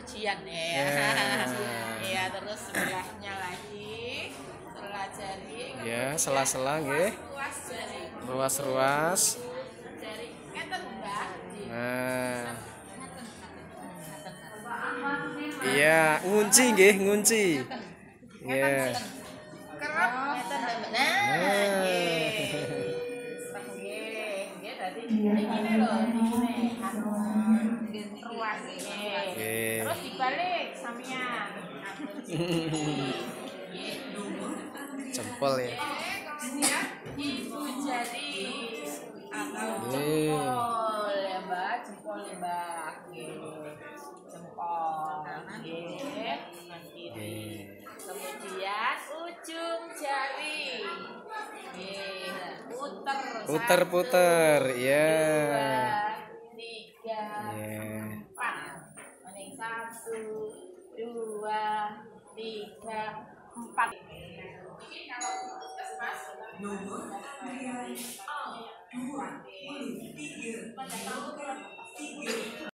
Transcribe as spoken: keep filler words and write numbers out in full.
ujian ya. Iya, terus sebelahnya lagi setelah jari. Ya, sela-sela nggih. Ruas jari. Ruas-ruas. Jari ngeten Mbak. Nah. Iya, ngunci nggih, ngunci. Iya. Kerap ngeten Mbak. Nah, nggih. Nggih, nggih dadi ngene lho, ngene anu ruas nggih. Terus dibalik sampean. Jempol ya. Kemudian ibu jari atau Nggih. jempol ya Mbak, jempol ya Mbak. Jempol. Nggih, kanan kiri. Kemudian ujung jari. Nggih, puter. Puter-puter, ya. Dua, tiga, Ya. empat. Mending satu, dua, tiga, empat. Ini kalau puskesmas nomor dua, dua, tiga.